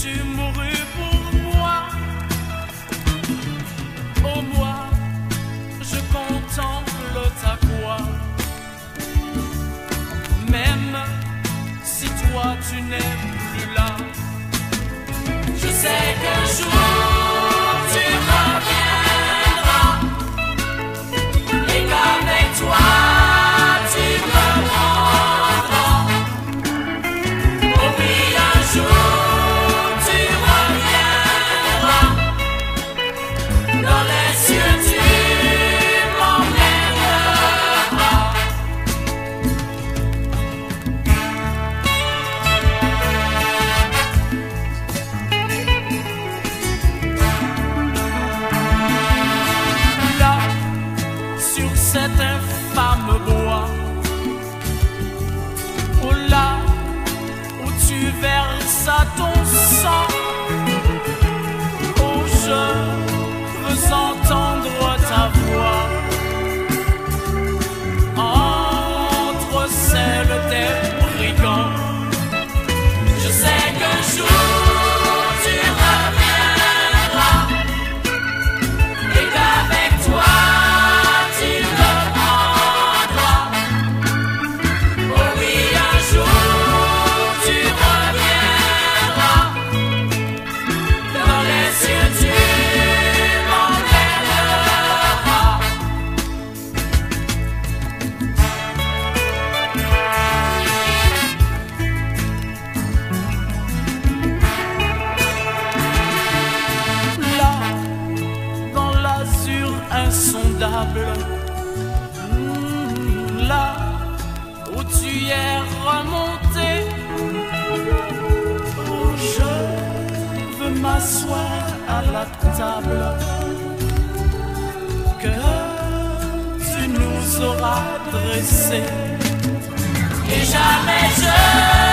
tu mourus pour moi. Oh moi, je contemple ta croix. Même si toi tu n'es plus là, je sais qu'un jour tu reviendras et qu'avec toi tu me prendras. Oh oui, un jour tu reviendras, dans les cieux tu m'emmèneras. Là, sur cet infâme bois, oh là où tu verses ton sang, oh je veux entendre ta voix entre celles des brigands. Je sais qu'un jour tu reviendras et qu'avec toi tu me prendras. Oh oui, un jour tu reviendras, dans les cieux tu m'emmèneras. Là, dans l'azur insondable, là où tu es remonté, oh je veux m'asseoir à la table que tu nous auras dressée, et jamais je